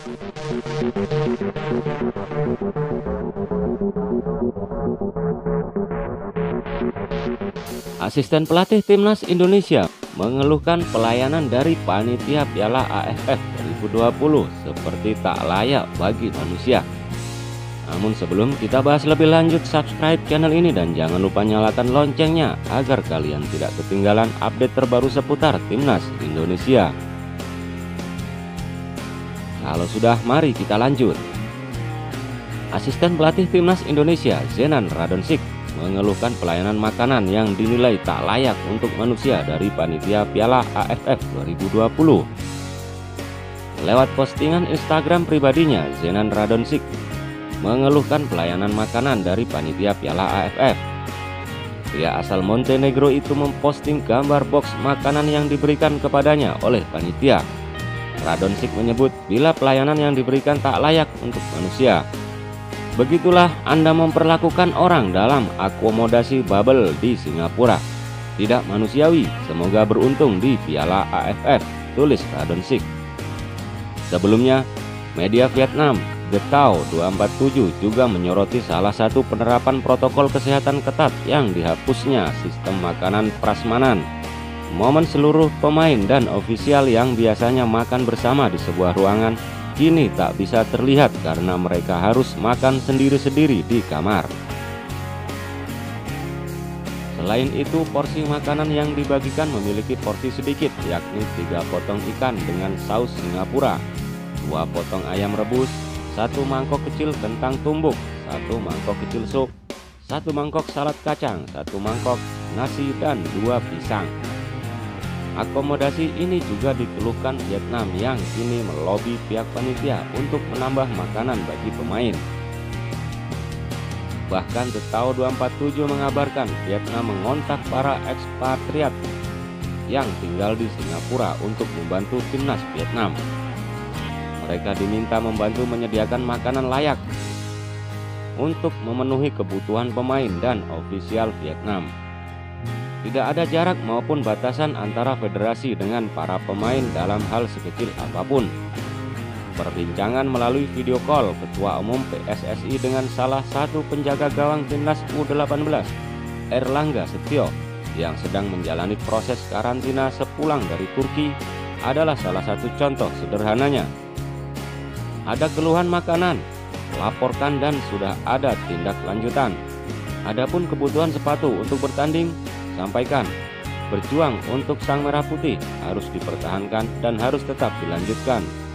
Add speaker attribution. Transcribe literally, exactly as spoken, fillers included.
Speaker 1: Asisten pelatih Timnas Indonesia mengeluhkan pelayanan dari panitia Piala A F F dua ribu dua puluh seperti tak layak bagi manusia. Namun sebelum kita bahas lebih lanjut, subscribe channel ini dan jangan lupa nyalakan loncengnya agar kalian tidak ketinggalan update terbaru seputar Timnas Indonesia. Kalau sudah, mari kita lanjut. Asisten pelatih Timnas Indonesia Zenan Radonjic mengeluhkan pelayanan makanan yang dinilai tak layak untuk manusia dari panitia Piala A F F dua ribu dua puluh. Lewat postingan Instagram pribadinya, Zenan Radonjic mengeluhkan pelayanan makanan dari panitia Piala A F F. Pria asal Montenegro itu memposting gambar box makanan yang diberikan kepadanya oleh panitia. Radonjic menyebut bila pelayanan yang diberikan tak layak untuk manusia. Begitulah Anda memperlakukan orang dalam akomodasi bubble di Singapura. Tidak manusiawi, semoga beruntung di Piala A F F, tulis Radonjic. Sebelumnya, media Vietnam The Tao dua empat tujuh juga menyoroti salah satu penerapan protokol kesehatan ketat yang dihapusnya sistem makanan prasmanan. Momen seluruh pemain dan ofisial yang biasanya makan bersama di sebuah ruangan kini tak bisa terlihat karena mereka harus makan sendiri-sendiri di kamar. Selain itu, porsi makanan yang dibagikan memiliki porsi sedikit, yakni tiga potong ikan dengan saus Singapura, dua potong ayam rebus, satu mangkok kecil kentang tumbuk, satu mangkok kecil sup, satu mangkok salad kacang, satu mangkok nasi, dan dua pisang. Akomodasi ini juga dikeluhkan Vietnam yang kini melobi pihak panitia untuk menambah makanan bagi pemain. Bahkan The Tao dua empat tujuh mengabarkan Vietnam mengontak para ekspatriat yang tinggal di Singapura untuk membantu timnas Vietnam. Mereka diminta membantu menyediakan makanan layak untuk memenuhi kebutuhan pemain dan ofisial Vietnam. Tidak ada jarak maupun batasan antara federasi dengan para pemain dalam hal sekecil apapun. Perbincangan melalui video call Ketua Umum P S S I dengan salah satu penjaga gawang timnas U delapan belas, Erlangga Setio, yang sedang menjalani proses karantina sepulang dari Turki adalah salah satu contoh sederhananya. Ada keluhan makanan, laporkan dan sudah ada tindak lanjutan. Adapun kebutuhan sepatu untuk bertanding, sampaikan. Berjuang untuk Sang Merah Putih harus dipertahankan dan harus tetap dilanjutkan.